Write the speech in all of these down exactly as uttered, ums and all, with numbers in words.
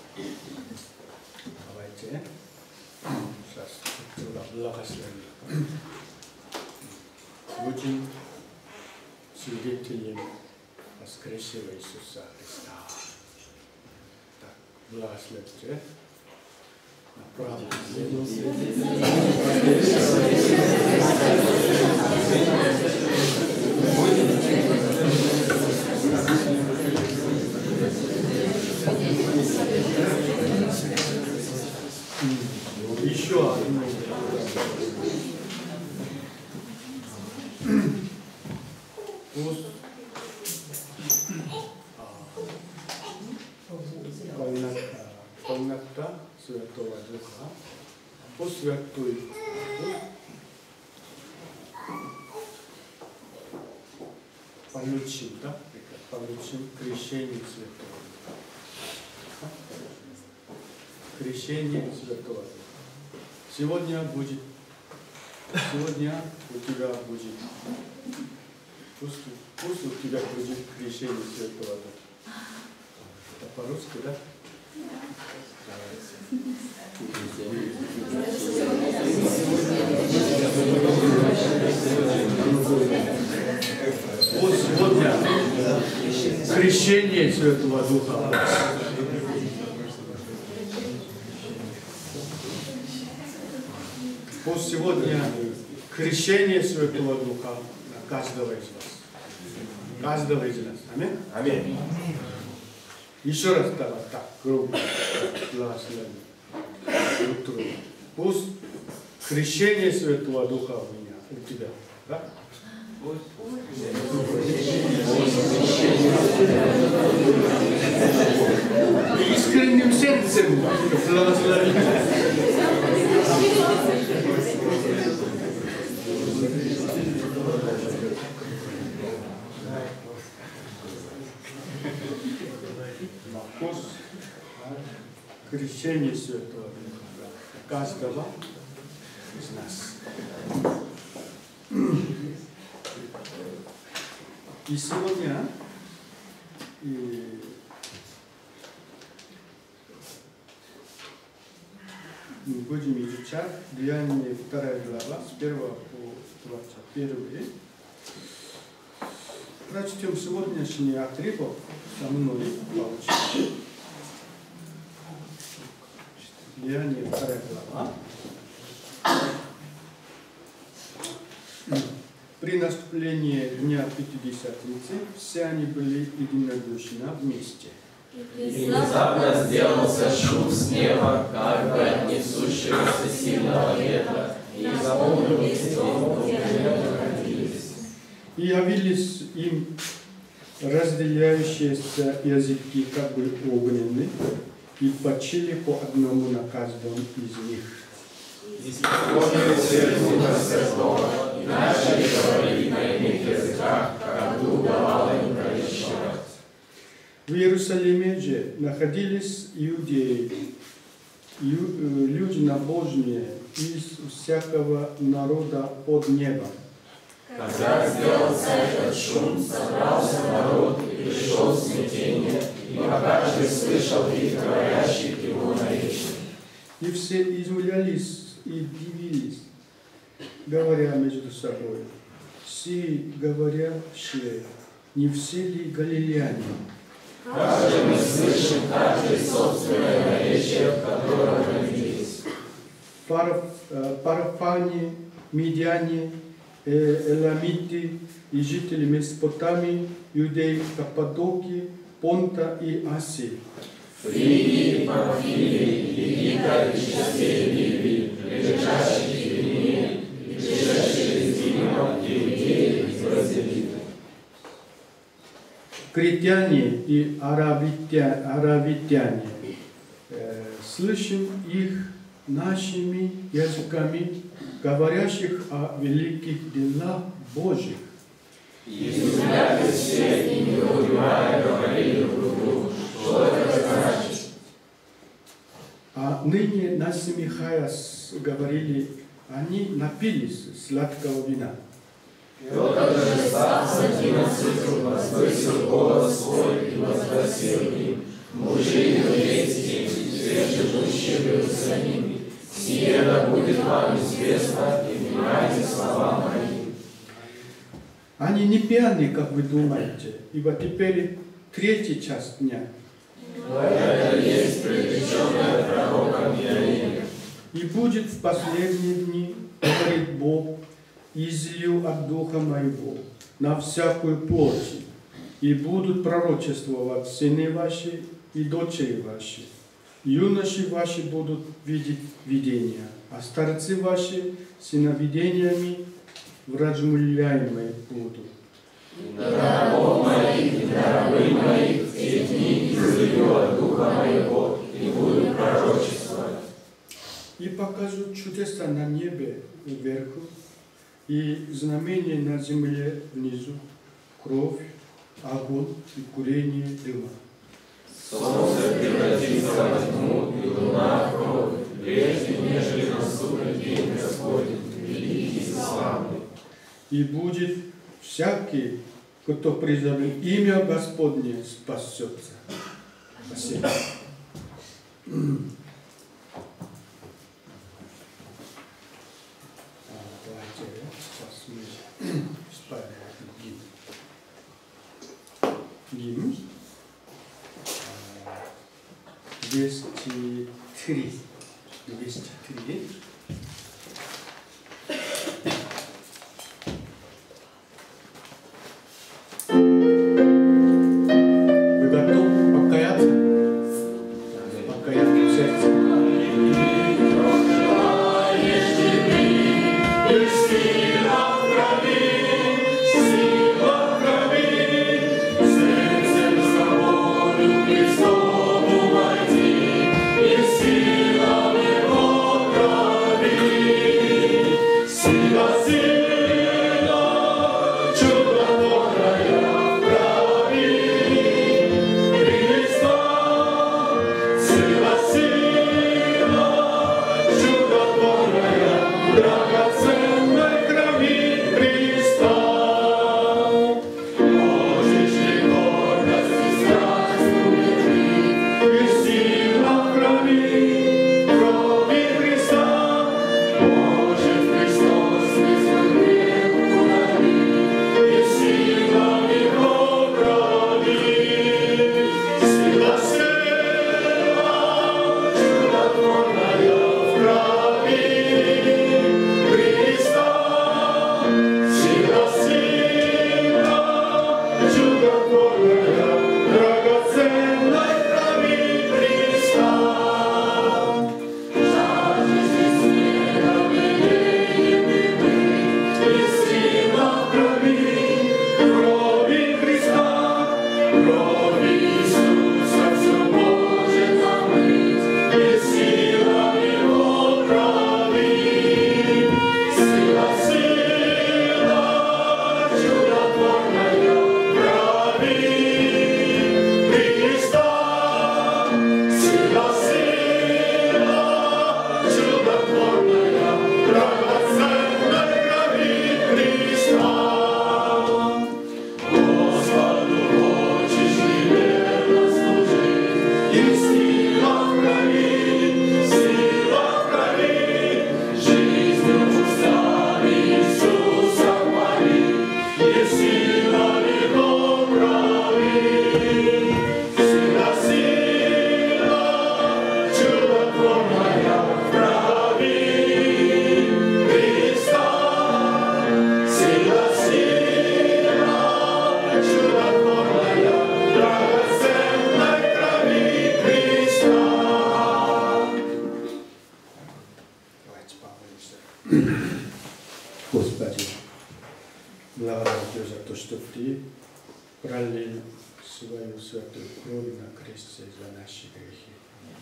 Давайте сейчас туда благословим. Будем свидетелем воскресшего Иисуса Христа. Так, благословите. Направо. Еще одно. Полнота Святого Духа, по Святой Дух получил, да? Получил крещение Святого Духа. Крещение Святого Духа. Сегодня будет, сегодня у тебя будет, пусть, пусть у тебя будет крещение Святого Духа. Это по-русски, да? Вот сегодня крещение Святого Духа. Вот сегодня крещение Святого Духа на каждого из вас. Каждого из нас. Аминь. Аминь. Еще раз давай так, грубо, благословим. Пусть крещение Святого Духа у меня, у тебя, да? Искренним сердцем благословим. Крещение Святого Духа каждого из нас. И сегодня и мы будем изучать Деяния вторая глава с первого по двадцать первый. Прочтем сегодняшний отрывок со мной получим. Деяния вторая глава. При наступлении Дня Пятидесятницы все они были единодушны вместе. И внезапно сделался шум с неба, как бы от несущегося сильного ветра, и заполнились дом, где они находились. И явились им разделяющиеся языки, как бы огненные, и почили по одному на каждом из них. И исполнили все Духа Святого, и начали говорить на иных языках, как Дух давал им провещевать. В Иерусалиме же находились иудеи, ю, люди набожные из всякого народа под небом. Когда сделался этот шум, собрался народ и пришел в смятение, ибо каждый слышал их говорящих его наречия. И все изумлялись и дивились, говоря между собой: «Все говорящие, не все ли галилеяне?» Каждый мы слышим, каждый собственное наречие, в котором родились. Парфане, медиане, эламиты и жители Месопотамии, иудеи Каппадокии, Понта и Асии. Фригии, Памфилии, Египта и частей Ливии, лежащих в Ирине, и пришедшие из Рима, иудеи и бразилиты. Критяне и аравитяне, аравитяне э, слышим их нашими языками, говорящих о великих делах Божьих. И изумлялись все, и не понимая, говорили друг другу, что это значит. А ныне, насмехаясь, говорили, они напились сладкого вина. Петр же, став с одиннадцатью, возвысил голос свой и возгласил им: мужи иудейские, за ними. Сие да будет вам известно, и внимайте слова мои. Они не пьяны, как вы думаете, ибо теперь третий час дня. Это есть предреченное пророком Иаиля. И будет в последние дни, говорит Бог, излью от Духа Моего на всякую плоть, и будут пророчествовать сыны ваши и дочери ваши. Юноши ваши будут видеть видения, а старцы ваши сыновидениями вразумляемые будут. И на рабов моих, и на рабы моих в те дни излию от Духа Моего, и буду пророчествовать. И покажут чудеса на небе вверху, и знамения на земле внизу, кровь, огонь и курение дыма. Солнце превратится во тьму, и луна в кровь, прежде нежели наступит день Господень, великий и славный. И будет всякий, кто призовет имя Господне, спасется. Спасибо. Давайте посмотрим. Гимн. двести три. двести три. Вы готовы покаяться? Покаяться в сердце. Господи, благодарю Тебя за то, что Ты пролил свою святую кровь на кресте за наши грехи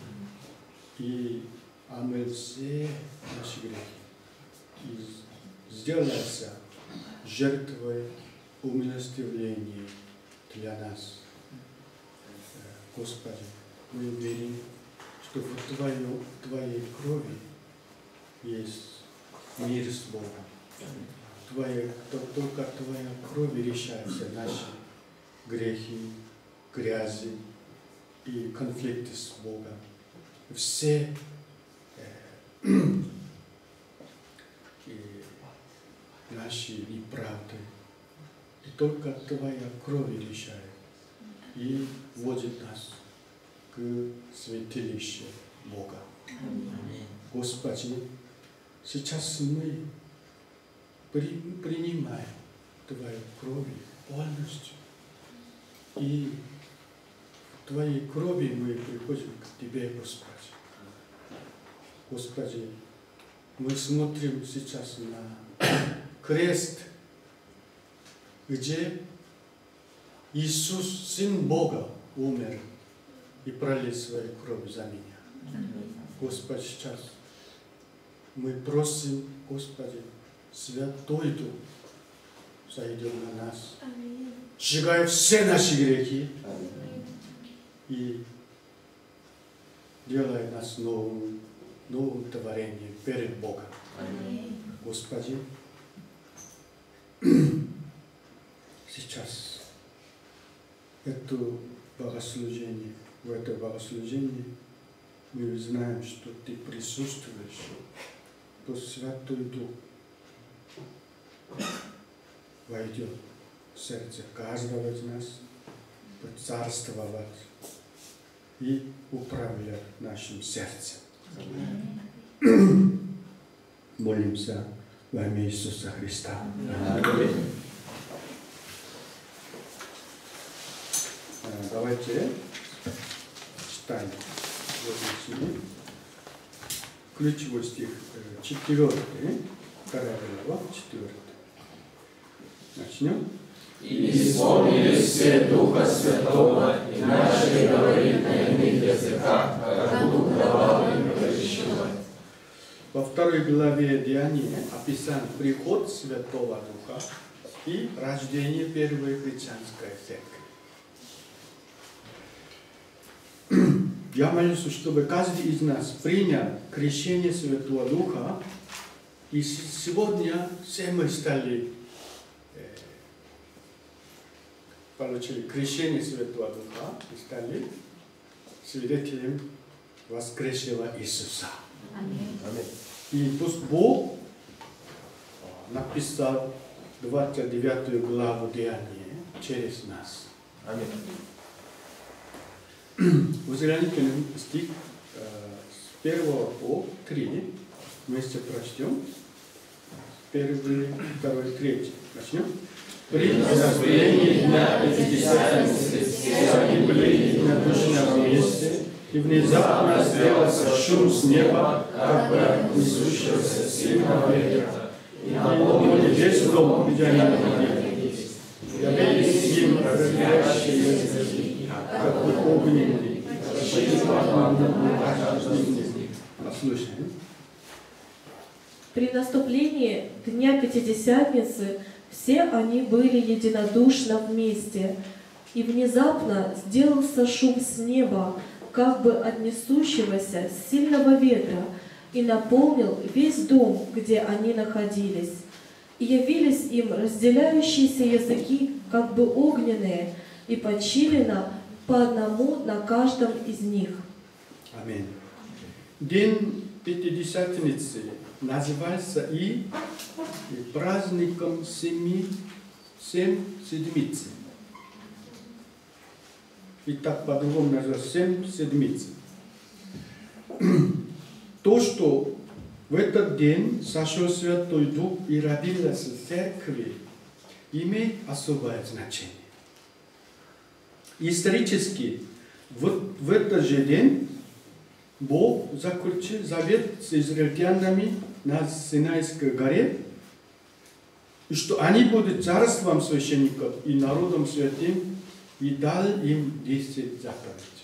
и омыл все наши грехи и сделался жертвой умилостивления для нас. Господи, мы верим, что в Твою, Твоей крови есть мир с Богом. Твоя, только Твоя кровь решаются наши грехи, грязи и конфликты с Богом. Все э, только Твоя кровь решает и вводит нас к святилищу Бога. Господи, сейчас мы при, принимаем Твою кровь полностью. И в Твоей крови мы приходим к Тебе, Господи. Господи, мы смотрим сейчас на крест, где Иисус, Сын Бога, умер и пролил свою кровь за меня. Господи, сейчас мы просим, Господи, Святой Дух, сойдет на нас, сжигая все наши грехи и делая нас новым, новым творением перед Богом. Господи, сейчас это богослужение, в это богослужение мы знаем, что Ты присутствуешь, то Святой Дух войдет в сердце каждого из нас, царствовать и управлять нашим сердцем. Молимся во имя Иисуса Христа. Аминь. Давайте читаем. Ключевой стих четвертый, вторая глава, четвертый. Начнем. И исполнились все Духа Святого, и начали говорить на иных языках, как Дух давал им провещевать. Во второй главе Деяния описан приход Святого Духа и рождение первой христианской церкви. Я молюсь, чтобы каждый из нас принял крещение Святого Духа, и сегодня все мы стали, э, получили крещение Святого Духа и стали свидетелем воскресшего Иисуса. Аминь. И пусть Бог написал двадцать девятую главу Деяния через нас. Аминь. Взгляните на стих э, с первого по три. Вместе прочтем. Первый, второй, третий. Начнем. При наступлении дня Пятидесятницы все они были единодушно вместе, и внезапно сделался шум с неба, как бы от несущегося сильного ветра, и наполнили весь дом, где они находились. Явились им разделяющие языки, как бы огненные, пошли по одному каждому из них. Послушаем. При наступлении Дня Пятидесятницы все они были единодушно вместе, и внезапно сделался шум с неба, как бы от несущегося сильного ветра, и наполнил весь дом, где они находились. И явились им разделяющиеся языки, как бы огненные, и почили на, по одному на каждом из них. Аминь. День Пятидесятницы называется и, и праздником семи, семь седмиц. И так по-другому называется семь седмиц. То, что в этот день сошел Святой Дух и родилась в церкви, имеет особое значение. Исторически, вот в этот же день Бог заключил завет с израильтянами на Синайской горе, и что они будут царством священников и народом святым, и дал им десять заповедей.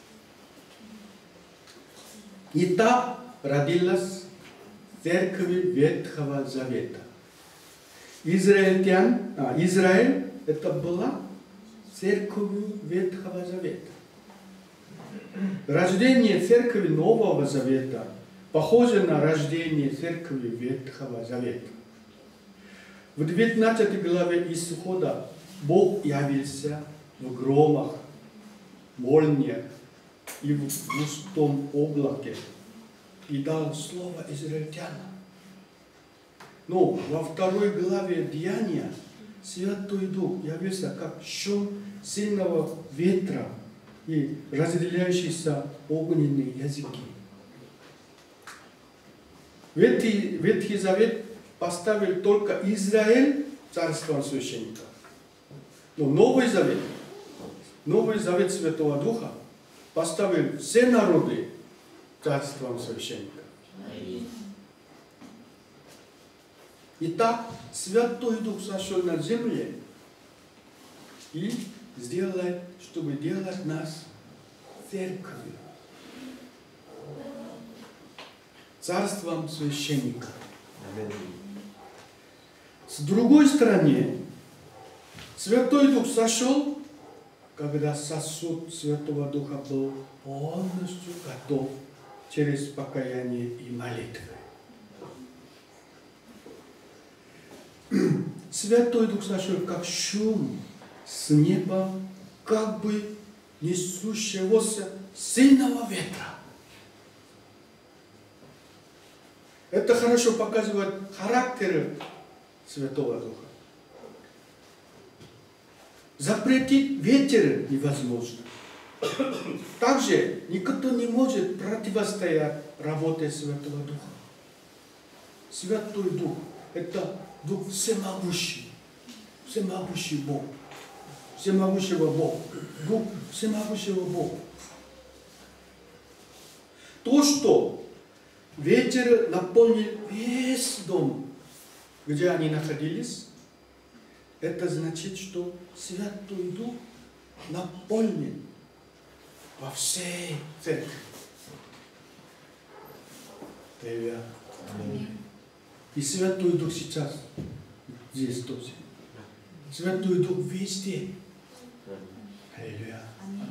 И так родилась церковь Ветхого Завета. Израильтян, а, Израиль это была церковь Ветхого Завета. Рождение церкви Нового Завета похоже на рождение церкви Ветхого Завета. В девятнадцатой главе Исхода Бог явился в громах, молниях и в густом облаке и дал слово израильтянам. Но во второй главе Деяния Святой Дух явился как шум сильного ветра и разделяющиеся огненные языки. Ветхий, Ветхий Завет поставил только Израиль царством священника. Но Новый Завет, Новый Завет Святого Духа поставил все народы царством священника. Итак, Святой Дух сошел на земле и сделал, чтобы делать нас церковью, царством священника. С другой стороны, Святой Дух сошел, когда сосуд Святого Духа был полностью готов через покаяние и молитвы. Святой Дух сошел как шум с неба, как бы несущегося сильного ветра. Это хорошо показывает характер Святого Духа. Запретить ветер невозможно. Также никто не может противостоять работе Святого Духа. Святой Дух – это Дух всемогущий, всемогущий Бог, всемогущего Бога, Дух всемогущего Бога. То, что ветер наполнил весь дом, где они находились, это значит, что Святой Дух наполнен во всей церкви. Аллилуйя. И Святой Дух сейчас здесь тоже. Святой Дух везде. Аллилуйя.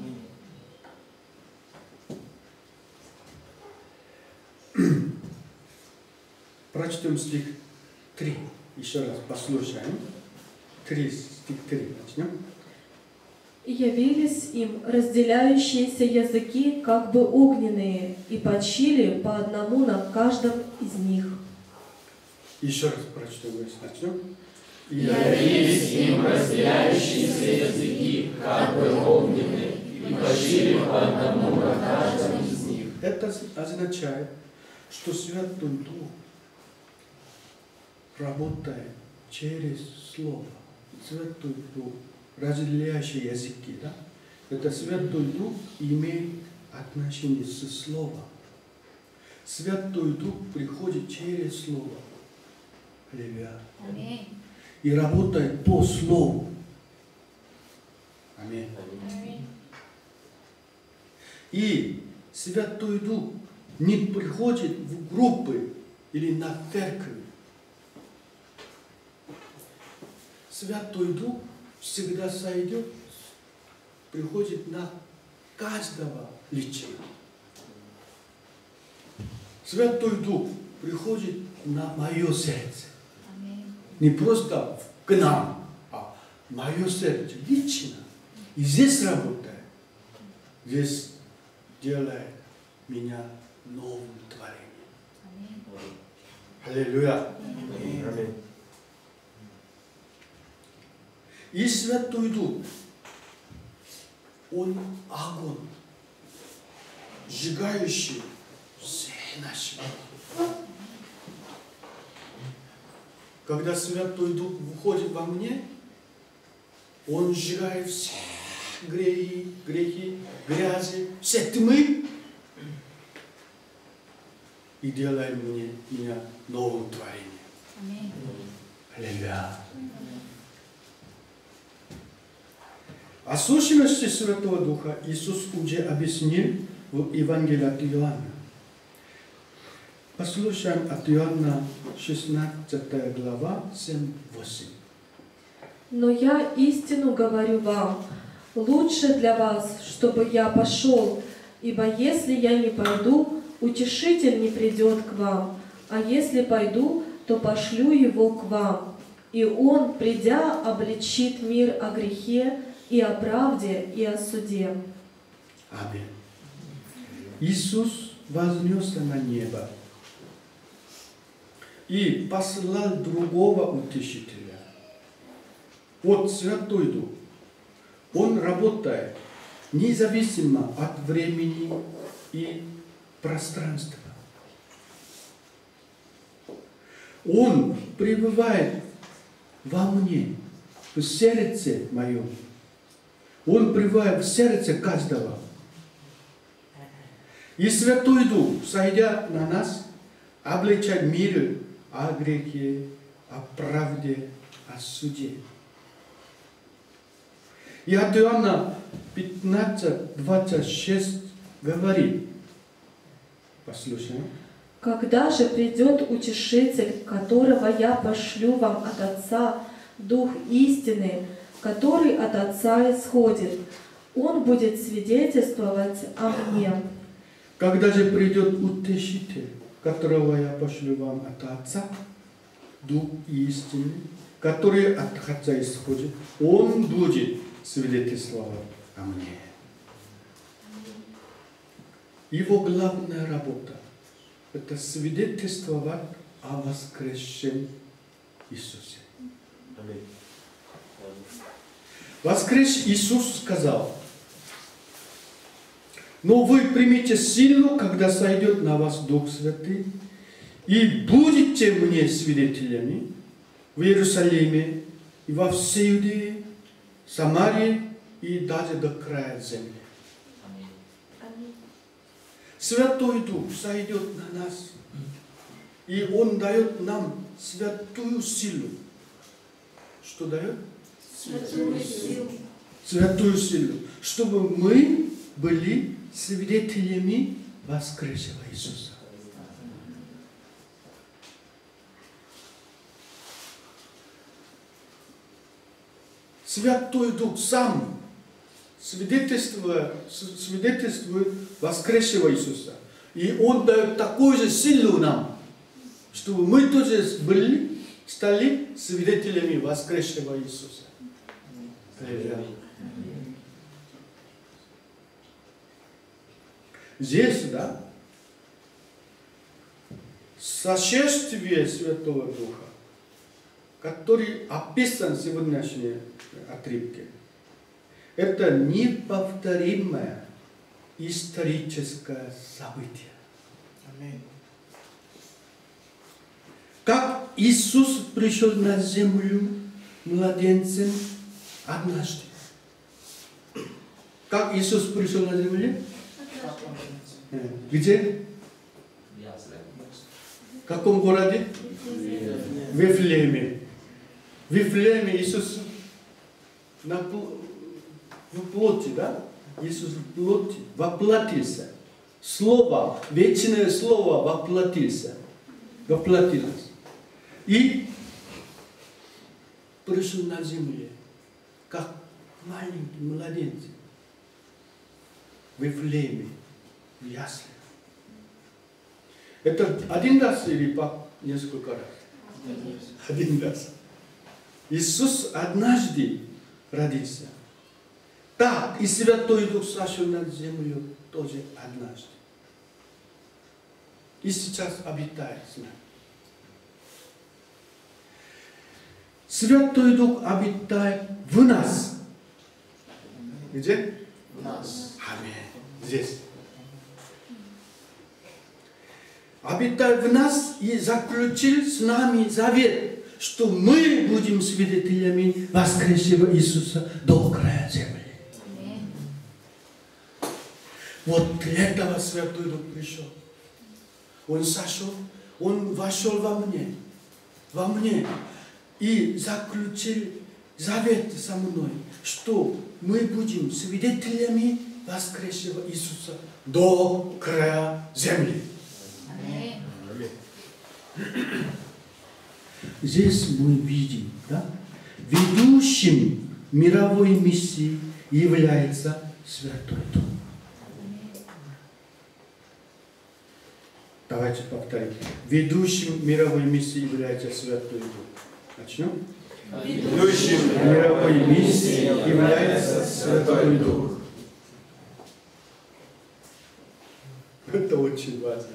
Прочтем стих три. Еще раз послушаем. три, стих три. Начнем. И явились им разделяющиеся языки, как бы огненные, и почили по одному на каждом из них. Еще раз прочтем, начнем. И явились им разделяющиеся языки, как бы огненные, и почили по одному на каждом из них. Это означает, что Святой Дух работает через Слово. Святой Дух, разделяющий языки, да? Это Святой Дух имеет отношение со Словом. Святой Дух приходит через Слово. Аллилуйя. Аминь. И работает по Слову. Аминь. Аминь. И Святой Дух не приходит в группы или на церковь. Святой Дух всегда сойдет, приходит на каждого лично. Святой Дух приходит на мое сердце. Аминь. Не просто к нам, а мое сердце лично. И здесь работает. Здесь делает меня новым творением. Аминь. Аллилуйя. Аминь. И Святой Дух, Он огонь, сжигающий все наши. Когда Святой Дух выходит во мне, Он сжигает все грехи, грехи, грязи, все тьмы и делает мне, меня новым творением. Аминь. Аллилуйя. О сущности Святого Духа Иисус уже объяснил в Евангелии от Иоанна. Послушаем от Иоанна шестнадцатая глава, семь-восемь. Но я истину говорю вам, лучше для вас, чтобы я пошел, ибо если я не пойду, утешитель не придет к вам, а если пойду, то пошлю его к вам. И он, придя, обличит мир о грехе, и о правде, и о суде. Аминь. Иисус вознесся на небо и послал другого утешителя, Вот Святой Дух, Он работает независимо от времени и пространства. Он пребывает во мне, в сердце моем. Он пребывает в сердце каждого. И Святой Дух, сойдя на нас, обличает мир о грехе, о правде, о суде. И от Иоанна пятнадцать двадцать шесть говорит, послушаем. «Когда же придет Утешитель, которого я пошлю вам от Отца, Дух истины, который от Отца исходит, Он будет свидетельствовать о мне». Когда же придет Утешитель, которого я пошлю вам от Отца, Дух истины, который от Отца исходит, Он будет свидетельствовать о мне. Его главная работа – это свидетельствовать о воскресшем Иисусе. Воскресший Иисус сказал: «Но вы примите силу, когда сойдет на вас Дух Святый, и будете мне свидетелями в Иерусалиме и во всей Иудее, Самарии и даже до края земли». Святой Дух сойдет на нас, и Он дает нам святую силу. Что дает? Святую силу. Святую силу, чтобы мы были свидетелями воскресшего Иисуса. Святой Дух сам свидетельствует, свидетельствует воскресшего Иисуса. И Он дает такую же силу нам, чтобы мы тоже были, стали свидетелями воскресшего Иисуса. Здесь, да, сошествие Святого Духа, который описан в сегодняшней отрывке, это неповторимое историческое событие. Аминь. Как Иисус пришел на землю младенцем однажды. Как Иисус пришел на землю? Где? В каком городе? В Вифлееме. В Вифлееме Иисус на, в плоти, да? Иисус в плоти воплотился. Слово, вечное Слово воплотился. Воплотилось. И пришел на земле, как маленький младенец. В Вифлееме, в яслях. Это один раз или по несколько раз? Один раз. Иисус однажды родился. Так, и Святой Дух сошел на землю тоже однажды. И сейчас обитает с нами. Святой Дух обитает в нас. Где? В нас. Аминь. Здесь. Обитает в нас и заключил с нами завет, что мы будем свидетелями воскресшего Иисуса до края земли. Вот для этого Святой Дух пришел. Он сошел, Он вошел во мне, во мне и заключил завет со мной, что мы будем свидетелями воскресшего Иисуса до края земли. Здесь мы видим, да, ведущим мировой миссии является Святой Дух. Давайте повторим. Ведущим мировой миссии является Святой Дух. Начнем? Ведущим мировой миссии является Святой Дух. Это очень важно.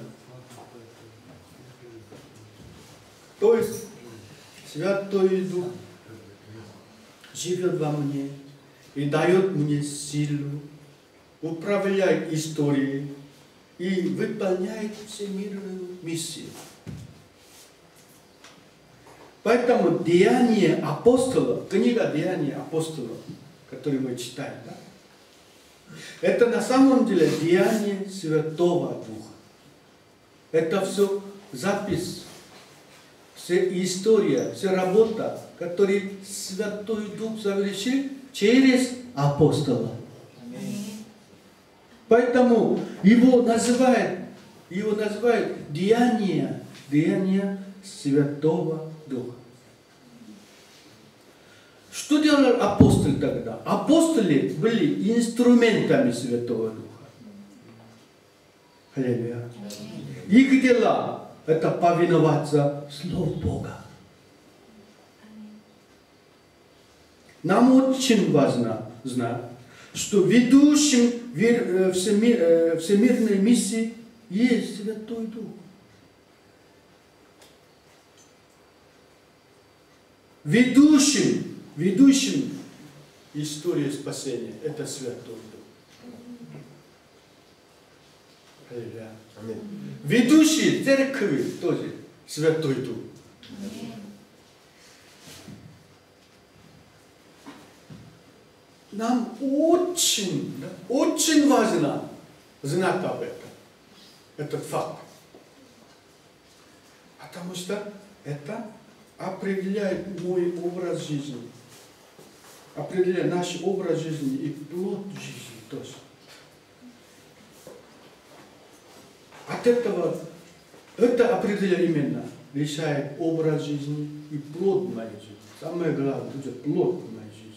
То есть Святой Дух живет во мне и дает мне силу, управляет историей и выполняет всемирную миссию. Поэтому Деяния апостолов, книга Деяния апостолов, которую мы читаем, да? Это на самом деле деяние Святого Духа. Это все запись, вся история, вся работа, которую Святой Дух совершил через апостолов. Поэтому его называют, его называют деяние, деяние Святого Духа. Что делали апостолы тогда? Апостолы были инструментами Святого Духа. Аллилуйя. Их дело – это повиноваться Слову Бога. Нам очень важно знать, что ведущим всемирной миссии есть Святой Дух. Ведущим, ведущим истории спасения – это Святой Дух. Аллилуйя. Ведущий церкви тоже Святой Дух. Нам очень, очень важно знать об этом, этот факт. Потому что это определяет мой образ жизни, определяет наш образ жизни и плод жизни тоже. От этого, это определяет именно, решает образ жизни и плод моей жизни. Самое главное, это плод моей жизни.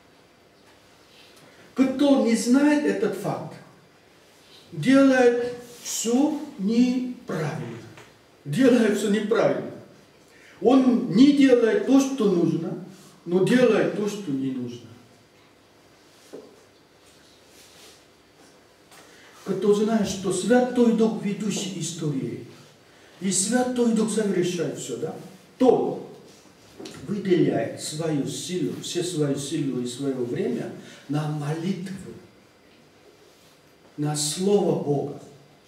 Кто не знает этот факт, делает все неправильно. Делает все неправильно. Он не делает то, что нужно, но делает то, что не нужно. Кто знает, что Святой Дух ведущий истории, и Святой Дух совершает все, да, то выделяет свою силу, все свою силу и свое время на молитву, на Слово Бога.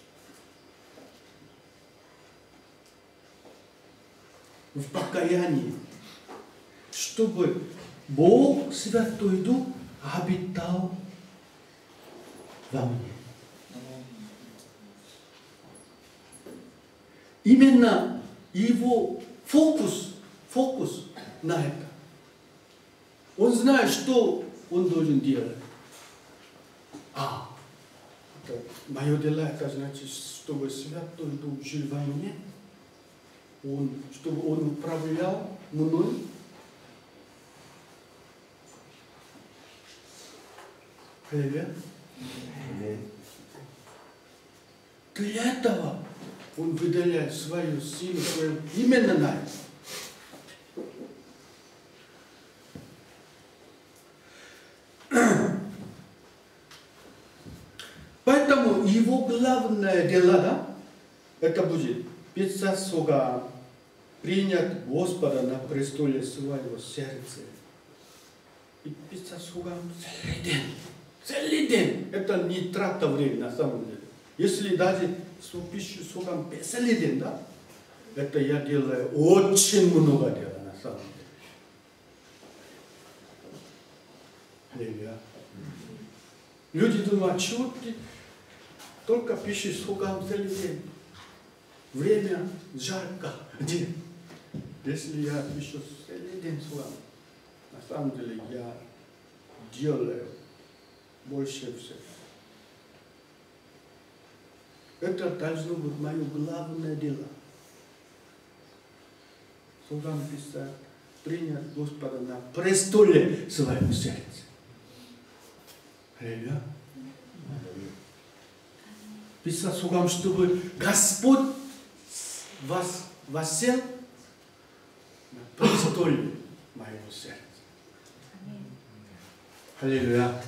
В покаянии, чтобы Бог, Святой Дух, обитал во мне. Именно его фокус, фокус на это. Он знает, что он должен делать. А, это мое дело, это значит, чтобы Святой Дух жил во мне, он, чтобы он управлял мной. Аллилуйя. Для этого он выделяет свою силу, свою, именно на это. Поэтому его главное дело, да, это будет писать слуга, принять Господа на престоле своего сердца. И писать слуга целый день. Целый день. Это не трата времени на самом деле. Если даже пищу слугам целый день, да, это я делаю очень много дела на самом деле. Аллилуйя. Люди думают, чего ты только пишешь слугам целый день. Время жарко. День. Если я пишу целый день слугам, на самом деле я делаю больше всего. Это должно быть мое главное дело. Слугам писать, принять Господа на престоле своего сердца. Аллилуйя. Писать слугам, чтобы Господь вас воссел на престоле моего сердца. Аллилуйя.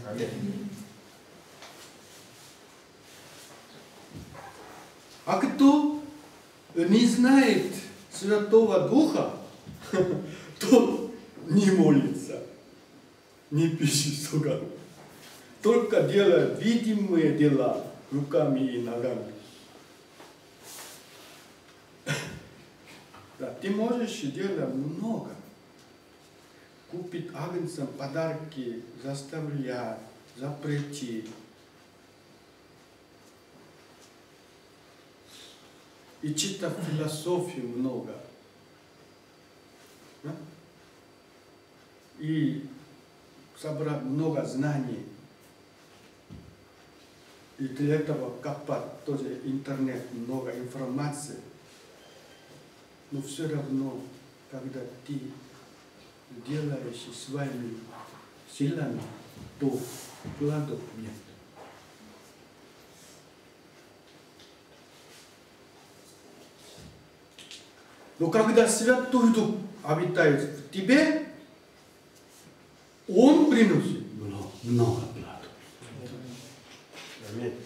А кто не знает Святого Духа, тот не молится. не пиши слугам. Только делай видимые дела руками и ногами. Да, ты можешь делать много. Купить агнцам подарки, заставлять, запретить. И читать философию много. Да? И собрать много знаний. И для этого копать тоже интернет, много информации. Но все равно, когда ты делаешь своими силами, то плодов нет. Но когда Святой Дух обитает в тебе, Он приносит много, много плодов. Аминь.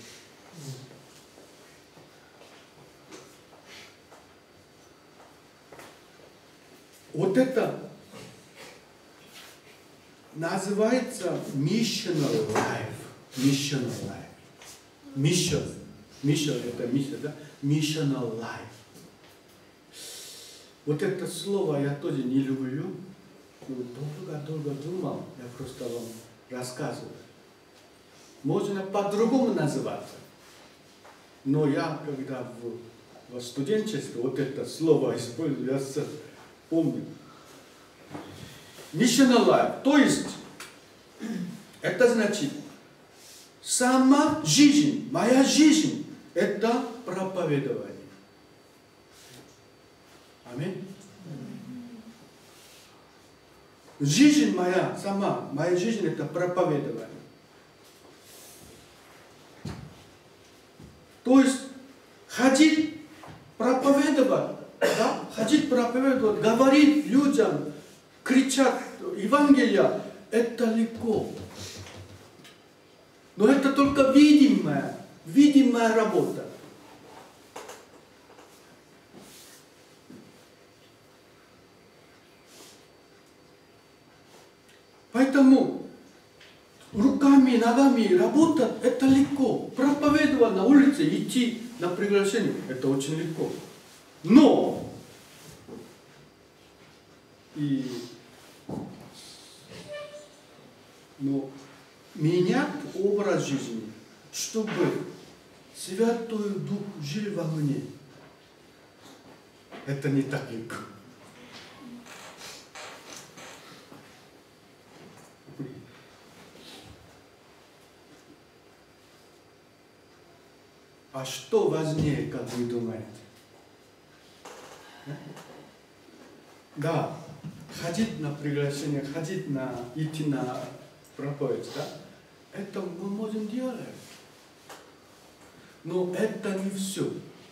Вот это называется missional life. Missional life. Mission. Mission это миссия, да? Missional life. Вот это слово я тоже не люблю. Долго-долго думал, я просто вам рассказываю. Можно по-другому называться. Но я, когда в, в студенчестве вот это слово использую, я помню. Missional life. То есть, это значит, сама жизнь, моя жизнь, это проповедование. Аминь. Жизнь моя, сама, моя жизнь это проповедование. То есть, ходить, проповедовать, да? Ходить, проповедовать, говорить людям, кричать Евангелие, это легко. Но это только видимая, видимая работа. Поэтому руками, ногами работать это легко. Проповедовать на улице, идти на приглашение, это очень легко. Но и но менять образ жизни, чтобы Святой Дух жил во мне, это не так легко. А что важнее, как вы думаете? Да, ходить на приглашение, ходить на, идти на проповедь, да? Это мы можем делать. Но это не все.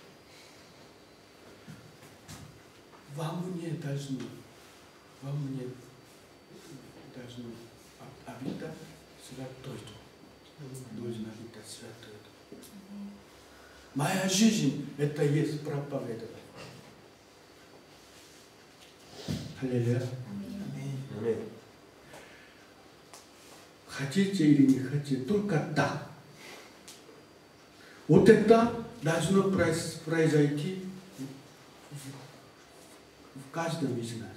Во мне должно, во мне должно обитать Святой Дух. Должен обитать Святой Дух. Моя жизнь – это есть проповедование. Аллилуйя. Аминь. Хотите или не хотите, только так. Вот это должно произойти в, в каждом из нас.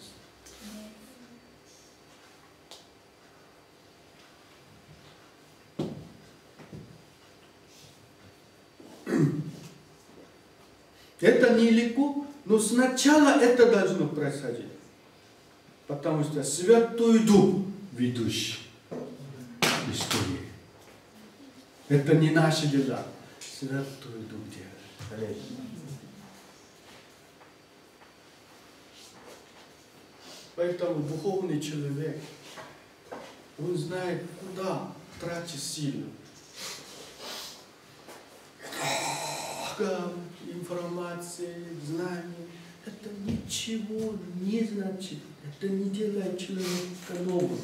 Это нелегко, но сначала это должно происходить. Потому что Святой Дух ведущий истории. Это не наши дела. Святой Дух делает. Поэтому духовный человек, он знает, куда тратить силу. Информации, знаний, это ничего не значит. Это не делает человека новым.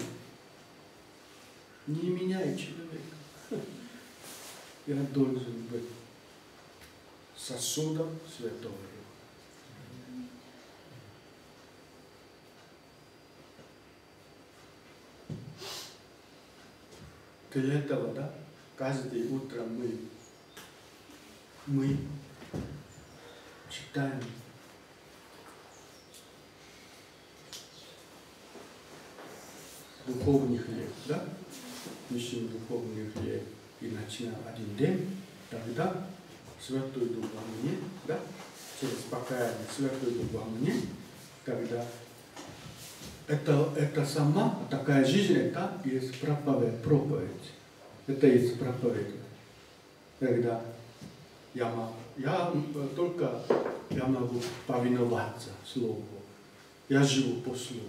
Не меняет человека. Я должен быть сосудом Святого Духа. для этого, да, каждое утро мы, мы читаем духовный хлеб, да? Ищем духовный хлеб и начинаем один день, тогда Святой Дух во мне, да? Через покаяние Святой Дух во мне, тогда это, это сама такая жизнь, это есть проповедь, проповедь. Это есть проповедь. Когда я, могу, я только я могу повиноваться Слову. Я живу по Слову.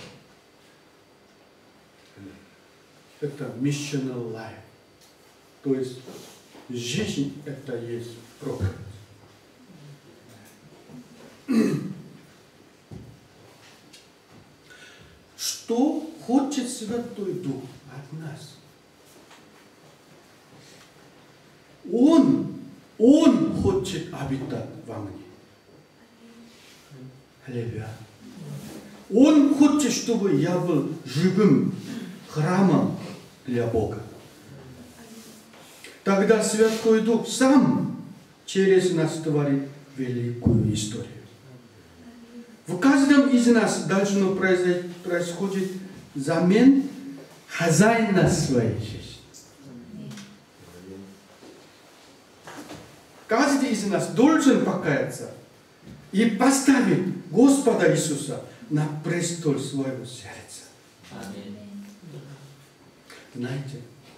Это missional life. То есть жизнь это есть проповедь. Что хочет Святой Дух от нас? Он, Он хочет обитать во мне. Аллилуйя. Он хочет, чтобы я был живым храмом для Бога. Тогда Святой Дух сам через нас творит великую историю. В каждом из нас должно происходить замен хозяина своей жизни. Каждый из нас должен покаяться и поставить Господа Иисуса на престол своего сердца. Аминь. Знаете,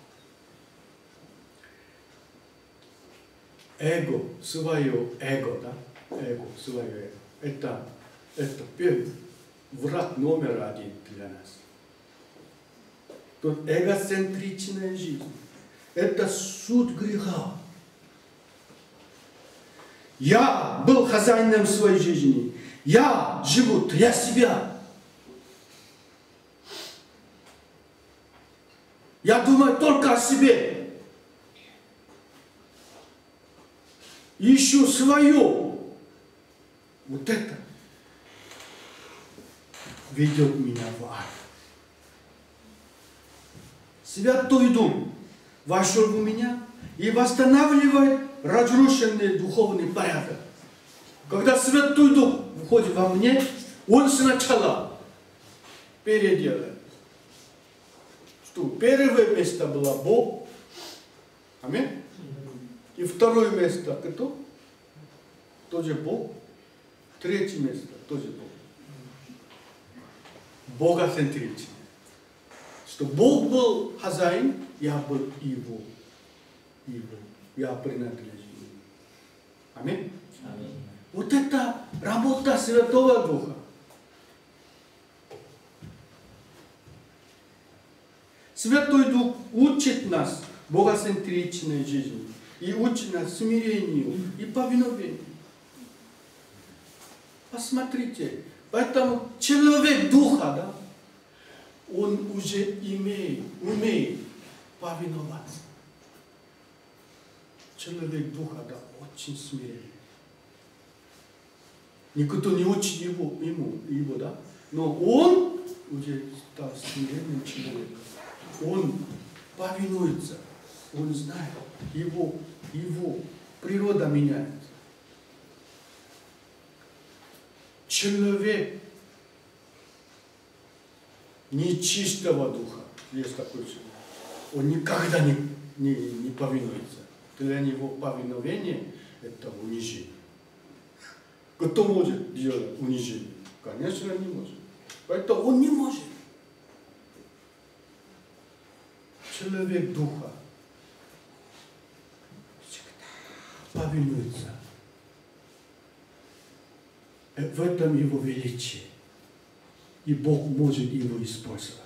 эго, свое эго, да? Эго, свое эго. Это, это первый враг номер один для нас. Тут эгоцентричная жизнь. Это суть греха. Я был хозяином своей жизни. Я живу для себя. Я думаю только о себе. Ищу свое. Вот это ведет меня в ад. Святой Дух вошел в меня и восстанавливает разрушенный духовный порядок. Когда Святой Дух входит во мне, Он сначала переделает. Что первое место было Бог. Аминь. И второе место кто? Тоже Бог. Третье место тоже Бог. Богоцентричный. Что Бог был хозяин, я был его. Его. Я принадлежу. Аминь. Аминь. Вот это работа Святого Духа. Святой Дух учит нас богоцентричной жизни и учит нас смирению и повиновению. Посмотрите, поэтому человек Духа, да, он уже имеет, умеет повиноваться. Человек Духа, да, очень смиренный. Никто не учит его, ему, его, да, но он уже стал смиренным человеком. Он повинуется, он знает, его, его природа меняется. Человек нечистого духа, есть такой человек, он никогда не, не, не повинуется. Для него повиновение – это унижение. Кто может делать унижение? Конечно, не может. Поэтому он не может. Человек Духа всегда повинуется. В этом его величие. И Бог может его использовать.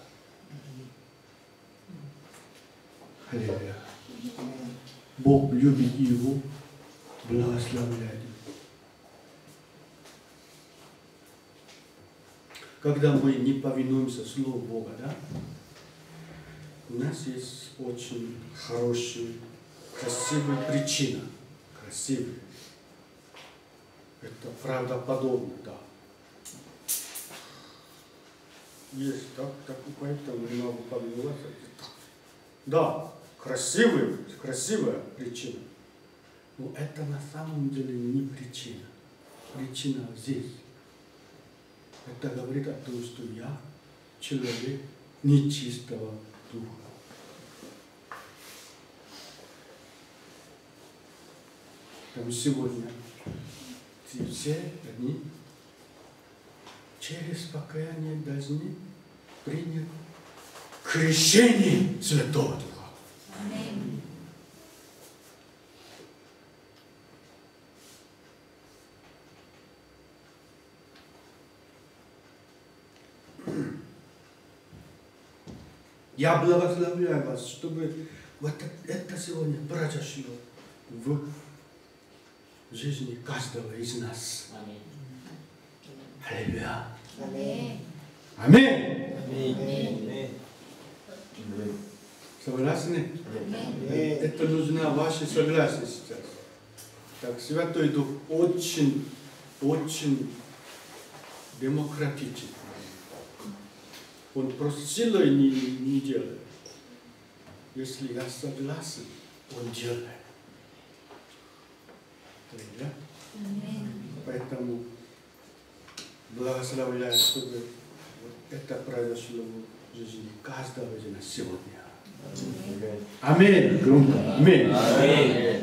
Аллилуйя. Бог любит его, благословляет. Когда мы не повинуемся Слову Бога, да, у нас есть очень хорошая, красивая причина. Красивая. Это правдоподобно, да. Есть так, так, поэтому не могу повиноваться. Да, красивая, красивая причина. Но это на самом деле не причина. Причина здесь. Это говорит о том, что я человек нечистого духа. Там сегодня все они через покаяние должны принять крещение Святого Духа. Аминь. Я благословляю вас, чтобы вот это сегодня произошло в жизни каждого из нас. Аллилуйя. Аминь. Аминь. Аминь. Согласны? Аминь. Это нужно ваше согласие сейчас. Так, Святой Дух очень, очень демократичен. Он просто силой не, не делает. Если я согласен, он делает. Да? Аминь. Поэтому благословляю, чтобы это произошло в жизни каждого из нас сегодня. Аминь. Громко. Аминь. Аминь.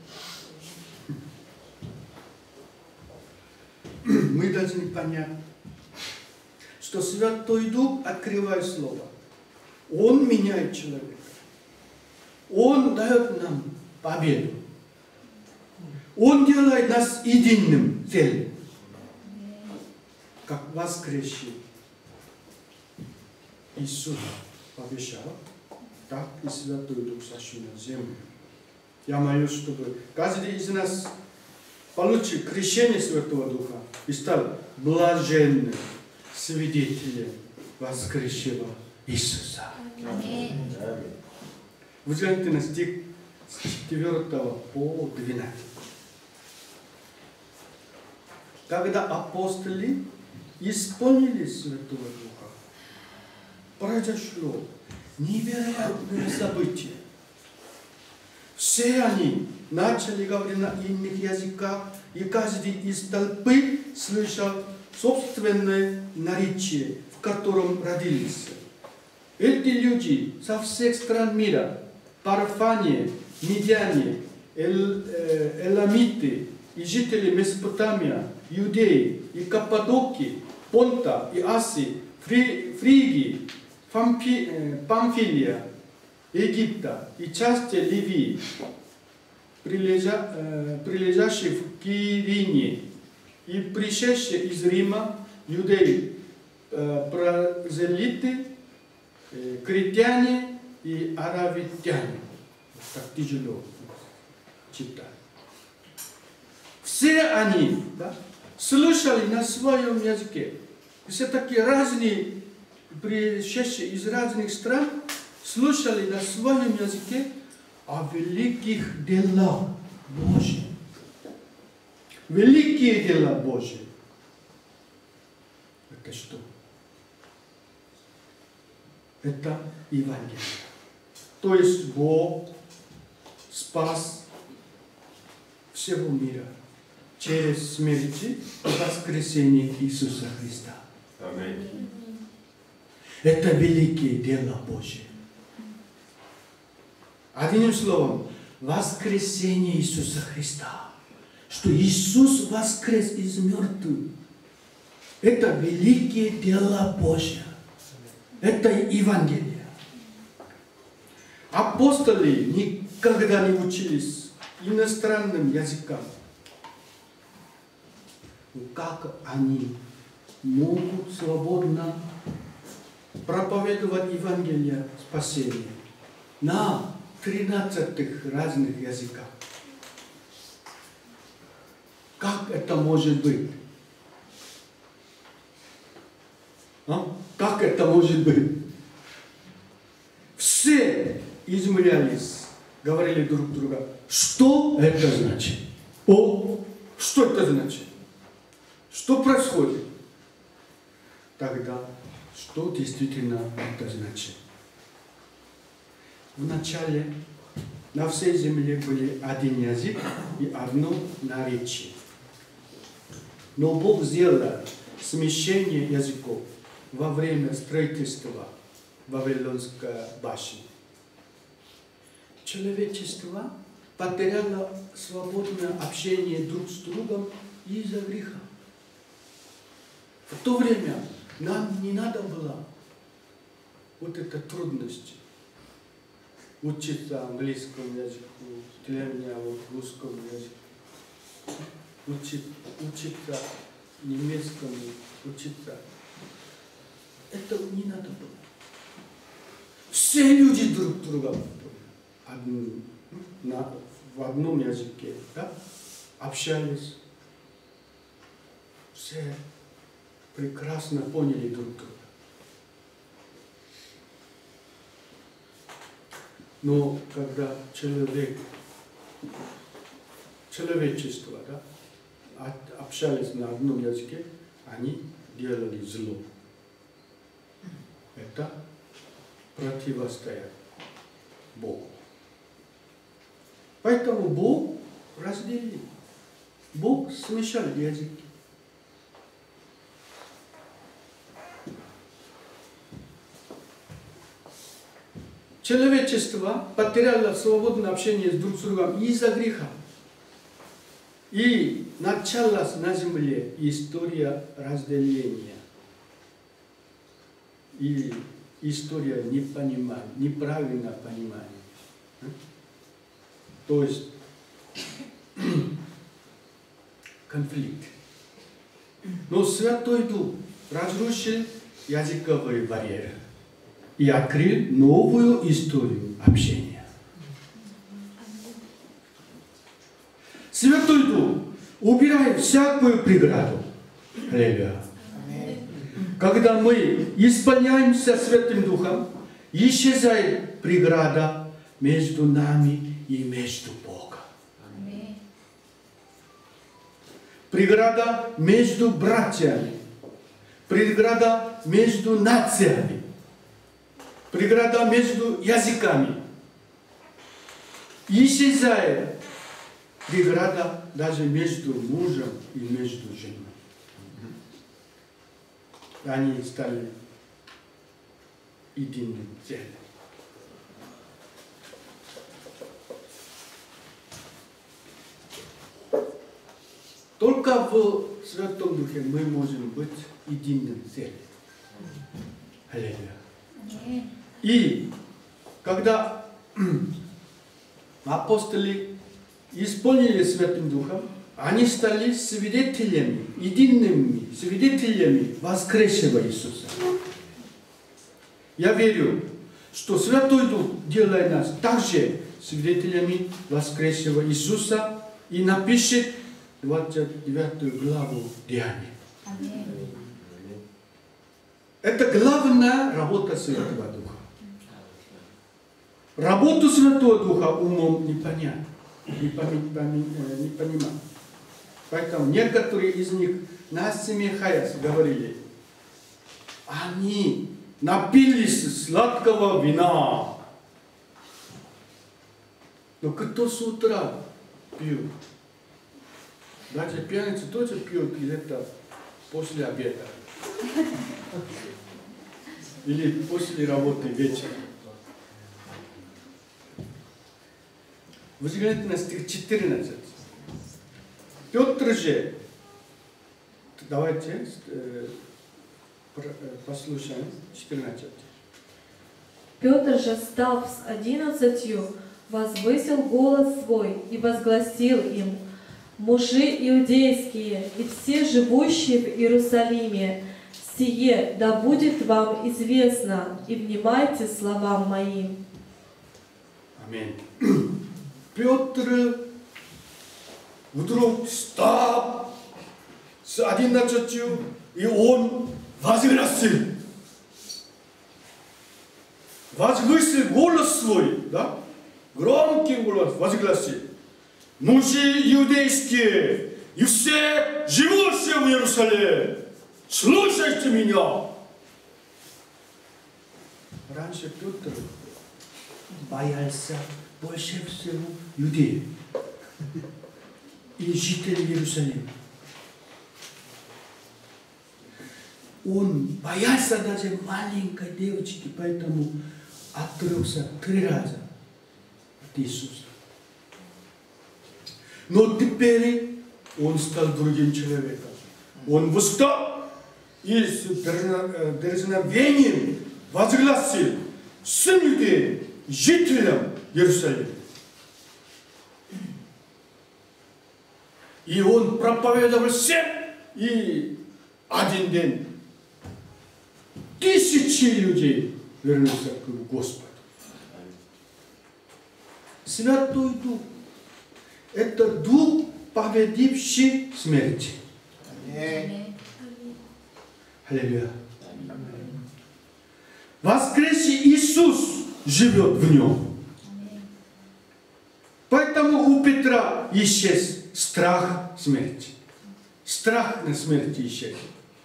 Мы должны понять, что Святой Дух открывает Слово. Он меняет человека. Он дает нам победу. Он делает нас единым целым. Как воскресший Иисус обещал, так и Святой Дух сошел на землю. Я молюсь, чтобы каждый из нас получил крещение Святого Духа и стал блаженным свидетелем воскресшего Иисуса. Аминь. Взгляните на стих с четвёртого по двенадцатый. Когда апостолы исполнили Святого Духа, произошло невероятное событие. Все они начали говорить на иных языках, и каждый из толпы слышал собственное наречие, в котором родились. Эти люди со всех стран мира, парфяне, медяне, эл, э, эламиты и жители Месопотамии, Иудеи и Каппадокии, Понта и Асии, Фри, Фригии, Памфи, э, Памфилия, Египта и части Ливии, прилежа, э, прилежащие в Кирине, и пришедшие из Рима, юдеи, э, прозелиты, э, критяне и аравитяне. Так тяжело читать. Все они, да, слушали на своем языке. Все такие разные, пришедшие из разных стран, слушали на своем языке о великих делах Божьих. Великие дела Божьи. Это что? Это Евангелие. То есть Бог спас всего мира через смерть и воскресение Иисуса Христа. Аминь. Это великие дела Божьи. Одним словом, воскресение Иисуса Христа. Что Иисус воскрес из мертвых. Это великие дела Божьи. Это Евангелие. Апостолы никогда не учились иностранным языкам. Но как они могут свободно проповедовать Евангелие спасения на тринадцатых разных языках? Как это может быть? А? Как это может быть? Все изумлялись, говорили друг другу, что это значит? О, что это значит? Что происходит? Тогда, что действительно это значит? вначале на всей земле были один язык и одно наречие. Но Бог сделал смещение языков во время строительства Вавилонской башни. Человечество потеряло свободное общение друг с другом из-за греха. В то время нам не надо было вот этой трудности. Учиться английскому языку, для меня вот русскому языку. Учить, учиться немецкому, учиться. Это не надо было. Все люди друг друга одни, на, в одном языке, да, общались. Все прекрасно поняли друг друга. Но когда человек, человечество, да, общались на одном языке, они делали зло. Это противостоят Богу. Поэтому Бог разделил. Бог смешал языки. Человечество потеряло свободное общение друг с другом из-за греха. И началась на земле история разделения. И история непонимания, неправильного понимания. То есть конфликт. Но Святой Дух разрушил языковые барьеры и открыл новую историю общения. Святой Дух убирает всякую преграду. Аллилуйя. Когда мы исполняемся Святым Духом, исчезает преграда между нами и между Богом. Преграда между братьями. Преграда между нациями. Преграда между языками. Исчезает преграда даже между мужем и между женой. Они стали единым целым. Только в Святом Духе мы можем быть единым целым. Аллилуйя. И когда апостолы исполнили Святым Духом, они стали свидетелями, едиными свидетелями воскресшего Иисуса. Я верю, что Святой Дух делает нас также свидетелями воскресшего Иисуса и напишет двадцать девятую главу Деяний. Это главная работа Святого Духа. Работу Святого Духа умом не понять, не, пони, не понимать. Поэтому некоторые из них, насмехаясь, говорили, они напились сладкого вина. Но кто с утра пьет? Даже пьяницы тоже пьют где-то после обеда. Или после работы вечером. Взгляните на стих четырнадцать. Петр же, давайте э, послушаем четырнадцать. Петр же, став с одиннадцатью, возвысил голос свой и возгласил им: мужи иудейские и все живущие в Иерусалиме, сие да будет вам известно, и внимайте словам моим. Аминь. Петр вдруг встал с одиннадцатью, и он возгласил. Возвысил голос свой, да? Громкий голос возгласил: мужи иудейские и все живущие в Иерусалиме, слушайте меня. Раньше Петр боялся больше всего людей и жителей Иерусалима. Он боялся даже маленькой девочки, поэтому отрекся три раза от Иисуса. Но теперь он стал другим человеком. Он встал и с дерзновением возгласил: сын людей, жителям Иерусалима. И он проповедовал всем, и один день тысячи людей вернулся к Господу. Святой Дух – это Дух, победивший смерть. Аллилуйя. Воскресший Иисус живет в нем. Поэтому у Петра исчез страх смерти. Страх на смерти исчез.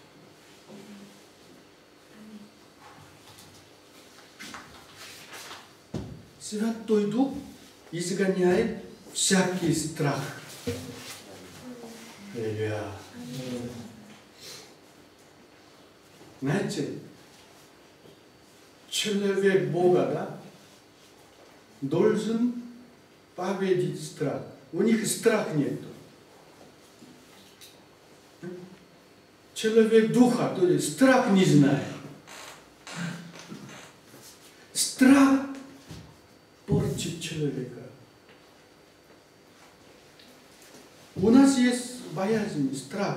Святой Дух изгоняет всякий страх. Аллилуйя. Знаете, человек Бога, да, должен победить страх. У них страх нет. Человек Духа, то есть страх не знает. Страх портит человека. У нас есть боязнь, страх.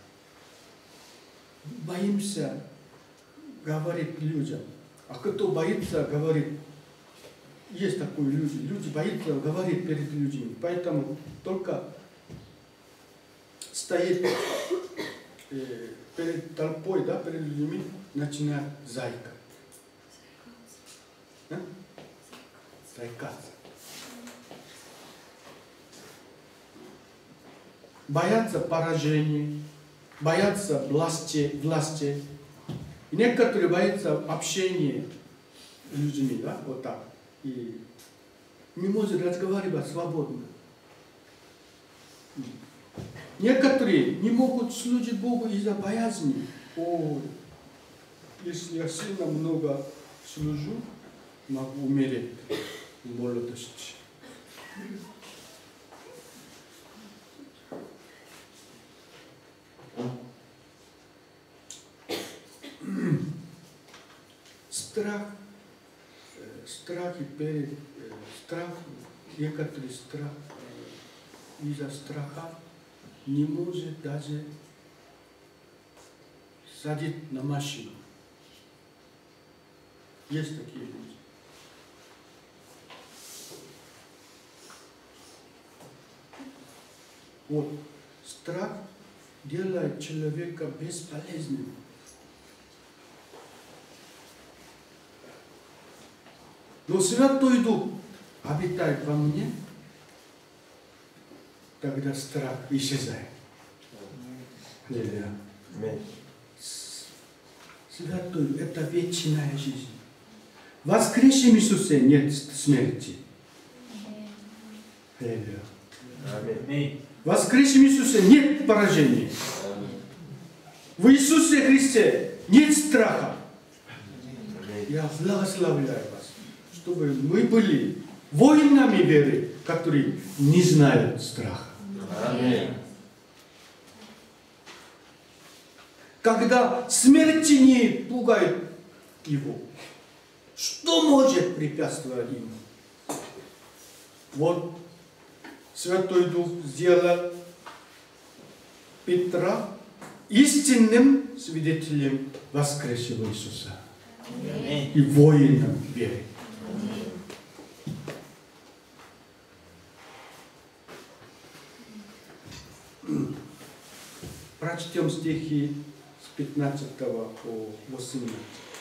Боимся говорить людям. А кто боится говорить, есть такие люди, люди боятся говорить перед людьми. Поэтому только стоит э, перед толпой, да, перед людьми, начинает заикаться. А? Заикаться. Боятся поражения, боятся власти, власти. И некоторые боятся общения с людьми, да, вот так. И не может разговаривать свободно. Некоторые не могут служить Богу из-за боязни. О, если я сильно много служу, могу умереть в молодости. Страх, страх и перед страх, некоторые страх из-за страха не может даже садить на машину. Есть такие люди. Вот страх делает человека бесполезным. Но Святой Дух обитает во мне, тогда страх исчезает. Аллилуйя. Святой Дух – это вечная жизнь. В воскресшем Иисусе нет смерти. Аллилуйя. В воскресшем Иисусе нет поражения. В Иисусе Христе нет страха. Я благословляю вас, чтобы мы были воинами веры, которые не знают страха. Аминь. Когда смерть не пугает его, что может препятствовать ему? Вот Святой Дух сделал Петра истинным свидетелем воскресшего Иисуса. Аминь. И воином веры. Прочтем стихи с пятнадцатого по восемнадцатый.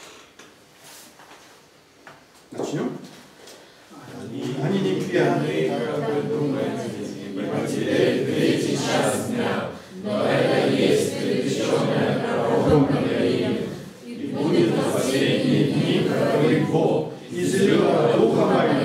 Начнем? Они не пьяны, как вы думаете, ибо теперь третий час дня, но это есть предрешенное пророком говорение. И будет в последние дни, говорит Бог, излила Духа Моего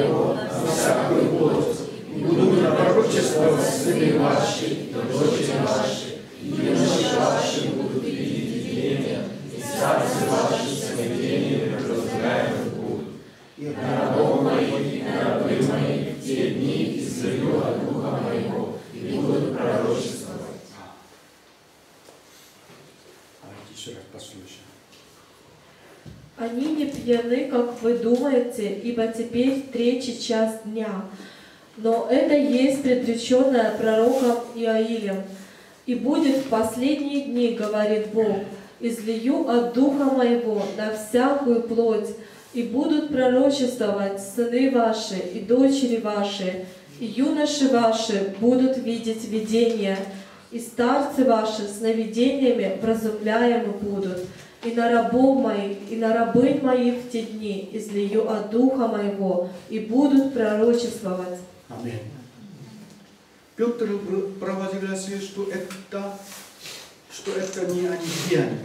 Еще раз послушаем. Они не пьяны, как вы думаете, ибо теперь третий час дня. Но это есть предреченное пророком Иоилем. И будет в последние дни, говорит Бог, излию от Духа Моего на всякую плоть, и будут пророчествовать сыны ваши и дочери ваши, и юноши ваши будут видеть видения, и старцы ваши сновидениями вразумляемы будут. И на рабов моих, и на рабынь моих в те дни излию от Духа Моего, и будут пророчествовать. Аминь. Петр провозгласил, что это, что это не они пьяны.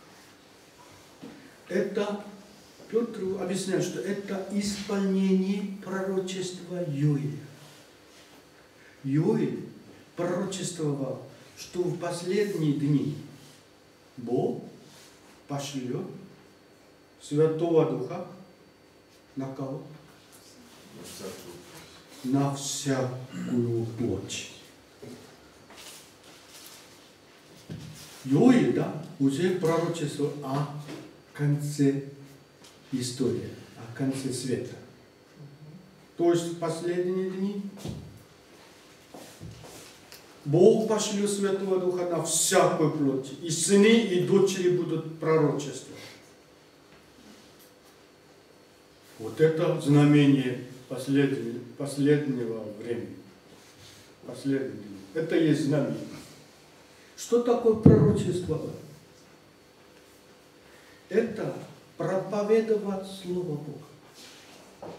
Это, Петр объясняет, что это исполнение пророчества Йоэля. Йоэль пророчествовал, что в последние дни Бог пошлет Святого Духа на кого? На всякую плоть. Йоэль, да, уже пророчествовал о конце истории, о конце света. То есть в последние дни Бог пошлет Святого Духа на всякую плоть, и сыны и дочери будут пророчествовать. Вот это знамение последнего, последнего времени. Последнего. Это есть знамение. Что такое пророчество? Это проповедовать Слово Бога.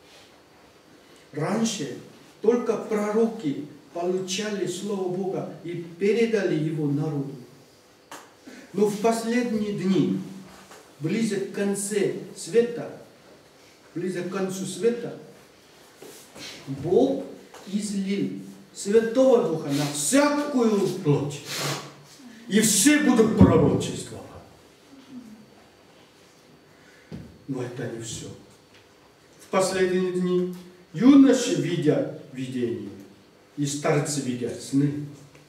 Раньше только пророки получали Слово Бога и передали его народу. Но в последние дни, ближе к концу света, ближе к концу света, Бог излил Святого Духа на всякую плоть. И все будут пророчествовать. Но это не все. В последние дни юноши видят видение, и старцы видят сны.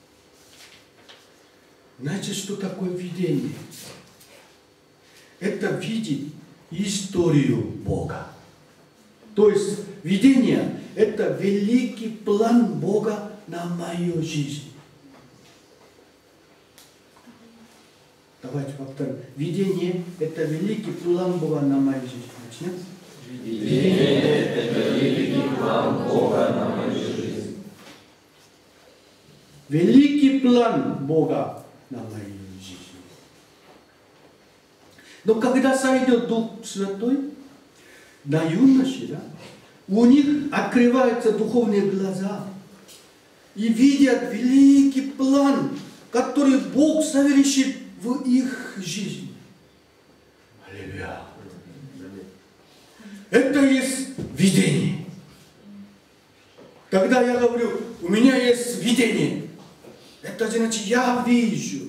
Знаете, что такое видение? Это видеть историю Бога. То есть видение – это великий план Бога на мою жизнь. Давайте повторим. Видение – это великий план Бога на мою жизнь. Начнем? Видение – это великий план Бога на мою жизнь. Великий план Бога на мою жизнь. Но когда сойдет Дух Святой на юноши, да, у них открываются духовные глаза и видят великий план, который Бог совершит в их жизни. Аллилуйя. Это есть видение. Когда я говорю, у меня есть видение, это значит, я вижу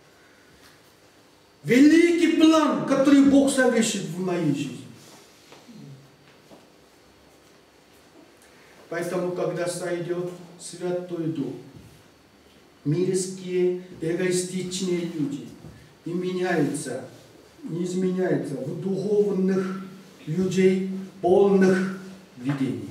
великий план, который Бог совершит в моей жизни. Поэтому, когда сойдет Святой Дух, мирские, эгоистичные люди и меняются, не изменяются в духовных людей, полных видений.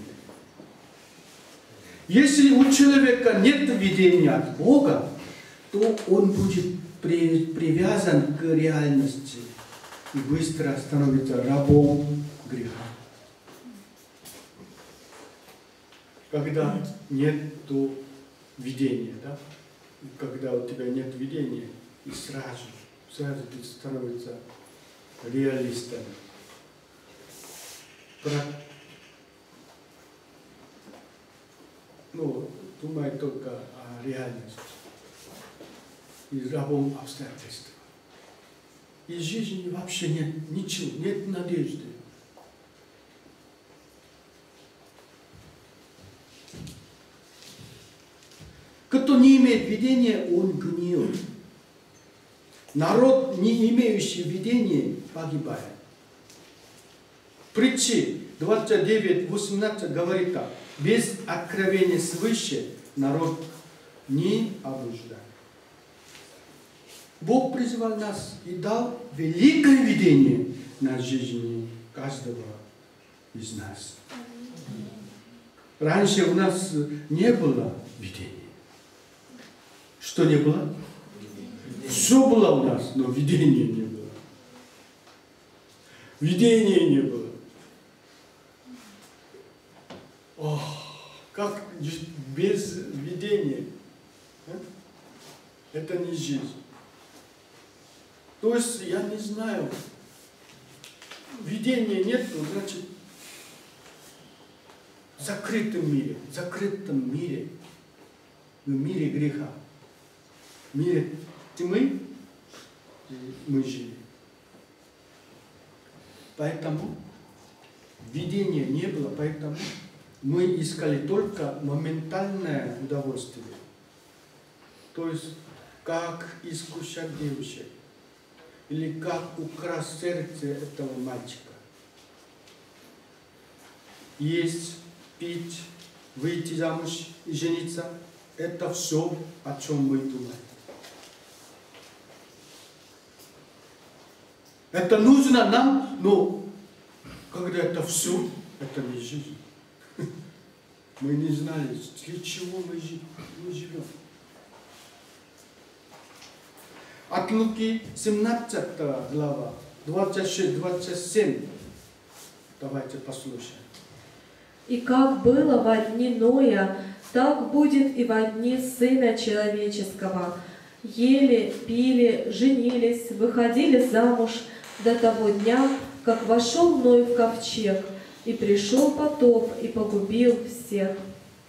Если у человека нет видения от Бога, то он будет при, привязан к реальности и быстро становится рабом греха. Когда нет видения, да? Когда у тебя нет видения, и сразу, сразу ты становишься реалистом. Про... Ну, думай только о реальности. И рабом обстоятельств. И жизни вообще нет ничего, нет надежды. Кто не имеет видения, он гниет. Народ, не имеющий видения, погибает. Притчи двадцать девять восемнадцать говорит так. Без откровения свыше народ не обуждает. Бог призвал нас и дал великое видение на жизни каждого из нас. Раньше у нас не было видения. Что не было? Все было у нас, но видения не было. Видения не было. Ох, как без видения? А? Это не жизнь. То есть, я не знаю, видения нет, значит, в закрытом мире, в закрытом мире, в мире греха, в мире тьмы мы жили. Поэтому видения не было, поэтому мы искали только моментальное удовольствие. То есть, как искушать девушек, или как украсть сердце этого мальчика. Есть, пить, выйти замуж и жениться – это все, о чем мы думаем. Это нужно нам, но когда это все, это не жизнь. Мы не знали, для чего мы живем. От Луки семнадцатая глава, двадцать шесть двадцать семь. Давайте послушаем. И как было во дни Ноя, так будет и во дни Сына Человеческого. Ели, пили, женились, выходили замуж до того дня, как вошел Ной в ковчег, и пришел потоп, и погубил всех.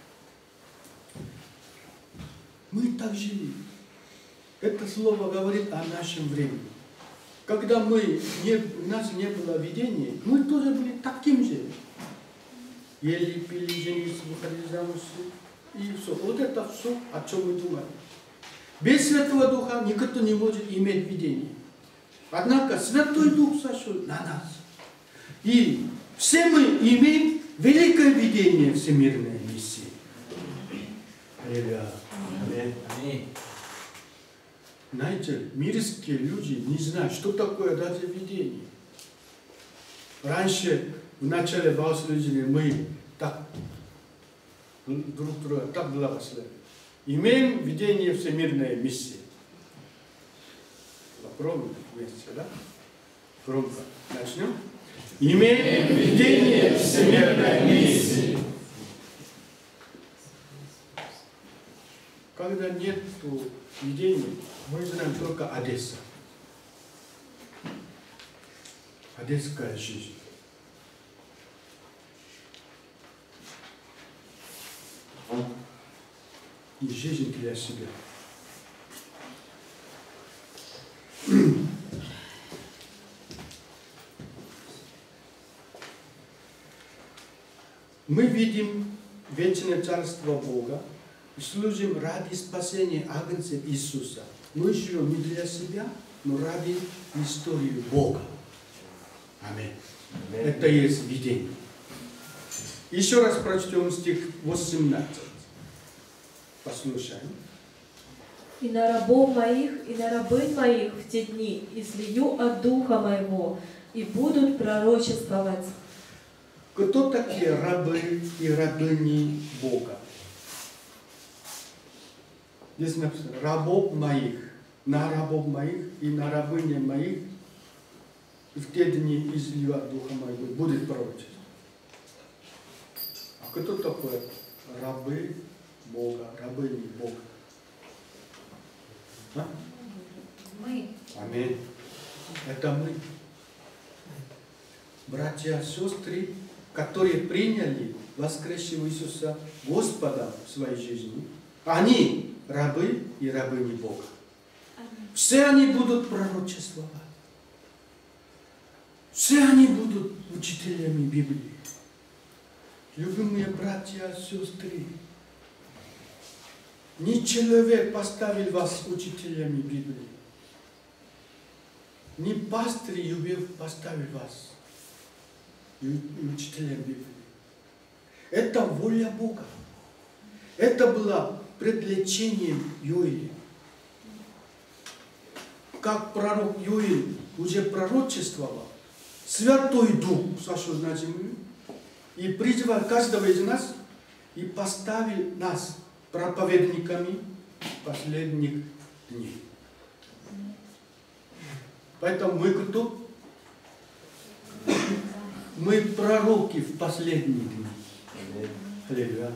Мы так жили. Это слово говорит о нашем времени. Когда мы не, у нас не было видения, мы тоже были таким же. Ели, пили, женились, выходили замуж, и все. Вот это все, о чем мы думаем. Без Святого Духа никто не может иметь видение. Однако Святой Дух сошел на нас. И все мы имеем великое видение всемирной миссии. Аллилуйя. Аминь. Знаете, мирские люди не знают, что такое даже видение. Раньше, в начале богослужения, мы так друг друга так благословили. Имеем видение всемирной миссии. Попробуем вместе, да? Громко. Начнем. Имеем видение всемирной миссии. Когда нет видения, мы знаем только Одесса. Одесская жизнь. И жизнь для себя. Мы видим вечное царство Бога и служим ради спасения агнца Иисуса. Мы живем не для себя, но ради истории Бога. Аминь. Это и есть видение. Еще раз прочтем стих восемнадцать. Послушаем. «И на рабов моих, и на рабынь моих в те дни излию от Духа моего, и будут пророчествовать». Кто такие рабы и рабыни Бога? Здесь написано, рабов моих, на рабов моих и на рабынь моих в те дни излию от Духа моего, будет пророчество. А кто такое рабы Бога, рабыни Бога? А? Мы. Аминь. Это мы. Братья, сестры, которые приняли воскресшего Иисуса Господа в своей жизни, они рабы и рабыни Бога. Все они будут пророчествовать. Все они будут учителями Библии. Любимые братья, сестры, не человек поставил вас учителями Библии. Не пастор Юбев поставил вас учителем Библии. Это воля Бога. Это было предлечением Йоэля. как пророк Юил уже пророчествовал, Святой Дух сошел на землю и призвал каждого из нас и поставил нас проповедниками последних дней. Поэтому мы кто? Мы пророки в последние дни. Аллилуйя.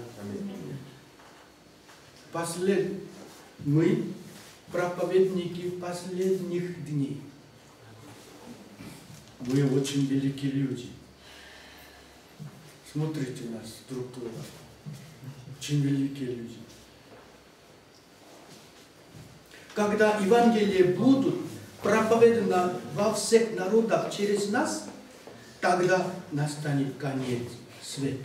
Послед... Мы проповедники последних дней. Мы очень великие люди. Смотрите нас друг друга. Очень великие люди. Когда Евангелие будут проповедано во всех народах через нас, тогда настанет конец света.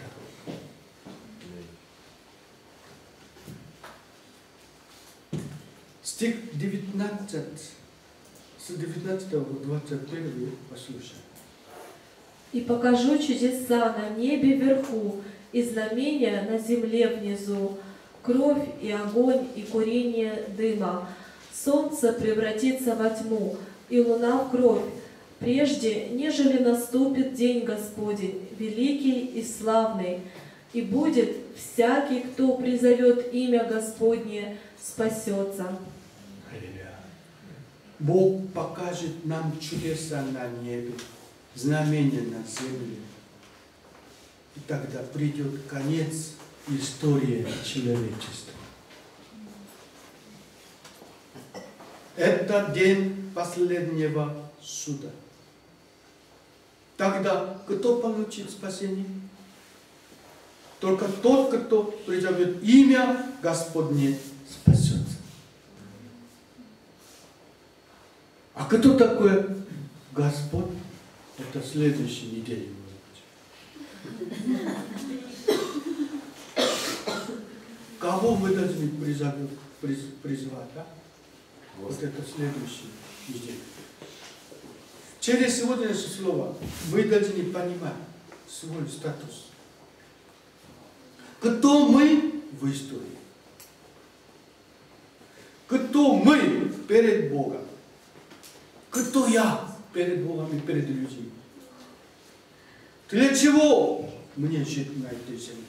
Стих девятнадцать, с девятнадцатого по двадцать первый послушаем. «И покажу чудеса на небе вверху, и знамения на земле внизу, кровь и огонь и курение дыма. Солнце превратится во тьму, и луна в кровь, прежде, нежели наступит день Господень, великий и славный, и будет всякий, кто призовет имя Господне, спасется». Бог покажет нам чудеса на небе, знамения на земле. И тогда придет конец истории человечества. Это день последнего суда. Тогда кто получит спасение? Только тот, кто призовет имя Господне, спасется. А кто такой Господь? Это следующей неделе. Кого мы должны призовать, приз, призвать? Да? Вот это следующее неделя. Через сегодняшнее слово мы должны понимать свой статус. Кто мы в истории? Кто мы перед Богом? Кто я перед Богом и перед людьми? Для чего мне жить на этой земле?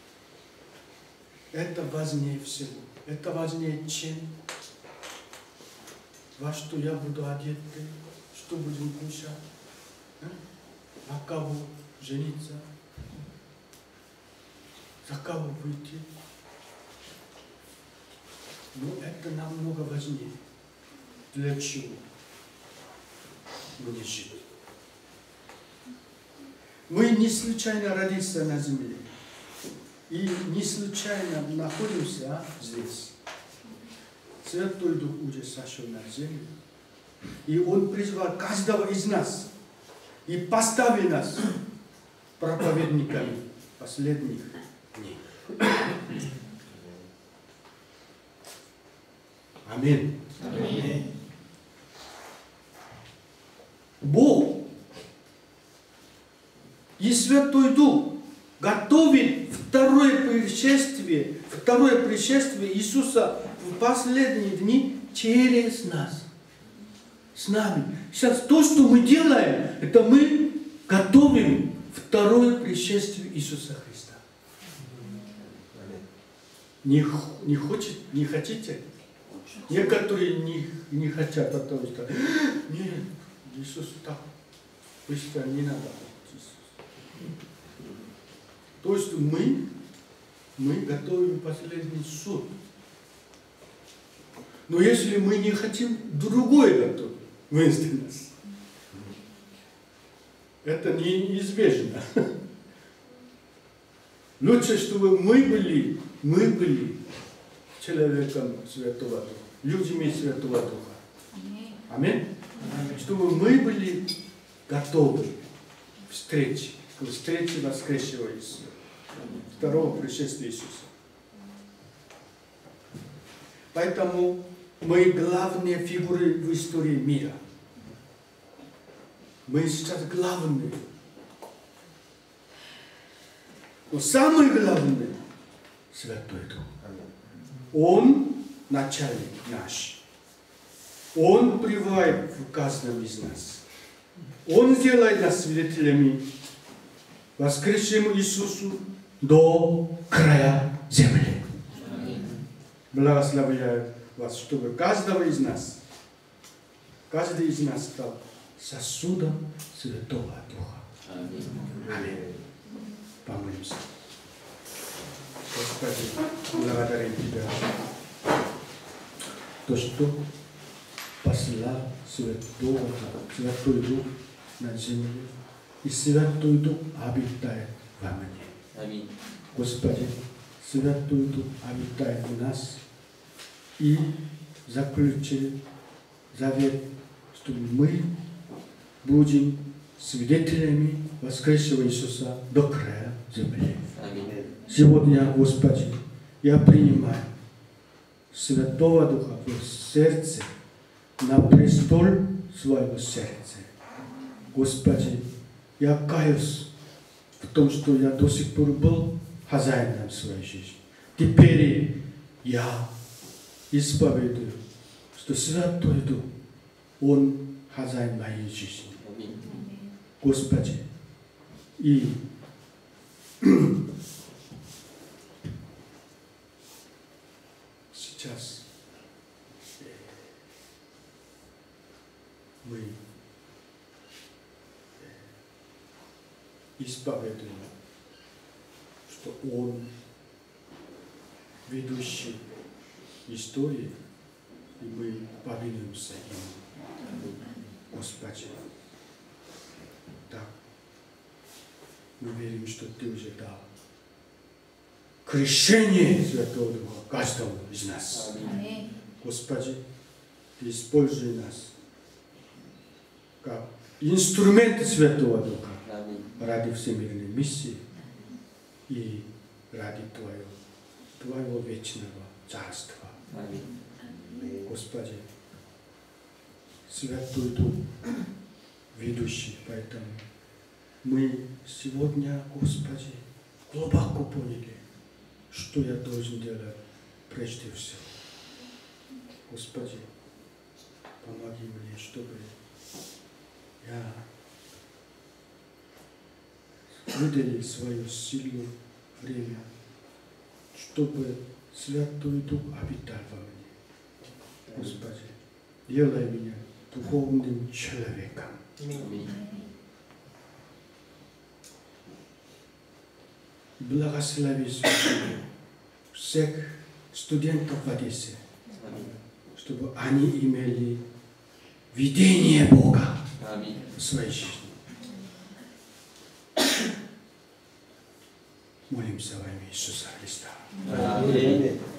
Это важнее всего. Это важнее, чем во что я буду одет, что будем кушать, на кого жениться, за кого выйти. Но это намного важнее. Для чего мне жить? Мы не случайно родились на земле. И не случайно находимся здесь. Святой Дух уже сошел на землю. И Он призвал каждого из нас и поставил нас проповедниками последних дней. Аминь. Аминь. Бог и Святой Дух готовит второе пришествие, второе пришествие Иисуса в последние дни через нас. С нами. Сейчас то, что мы делаем, это мы готовим второе пришествие Иисуса Христа. Не, не, хочет, не хотите? Некоторые не, не хотят, потому что нет, Иисус так быстро не надо. То есть мы, мы готовим последний суд. Но если мы не хотим, другое готовим вместо нас. Это неизбежно. Лучше, чтобы мы были, мы были человеком Святого Духа, людьми Святого Духа. Аминь. Чтобы мы были готовы к встрече, к встрече воскресшего Иисуса. Второго пришествия Иисуса. Поэтому мы главные фигуры в истории мира. Мы сейчас главные. Но самое главное — Святой Дух. Он начальник наш. Он пребывает в каждом из нас. Он делает нас свидетелями воскресшему Иисусу до края земли. Благословляю вас, чтобы каждого из нас, каждый из нас стал сосудом Святого Духа. Аминь. Помолимся. Господи, благодарим Тебя, то, что послал Святого, Святой Дух на землю, и Святой Дух обитает во мне. Аминь. Господи, Святой Дух обитает в нас и заключил завет, что мы будем свидетелями воскресшего Иисуса до края земли. Аминь. Сегодня, Господи, я принимаю Святого Духа в сердце, на престол своего сердца. Господи, я каюсь в том, что я до сих пор был хозяином своей жизни. Теперь я исповедую, что Святой Дух, Он хозяин моей жизни. Аминь. Господи, и сейчас мы исповедуем, что Он ведущий истории, и мы повинуемся Ему. Господи, так, мы верим, что Ты уже дал крещение Святого Духа каждому из нас. Аминь. Господи, Ты используй нас как инструменты Святого Духа Аминь. ради всемирной миссии и ради Твоего, Твоего вечного Царства. Аминь. Господи, Святой Дух, ведущий, поэтому мы сегодня, Господи, глубоко поняли, что я должен делать прежде всего. Господи, помоги мне, чтобы я выделил свою силу, время, чтобы Святой Дух обитал во мне. Господи, делай меня духовным человеком. Аминь. Благослови всех студентов в Одессе, Аминь. чтобы они имели видение Бога Аминь. в своей жизни. Молимся во имя Иисуса Христа. Аминь.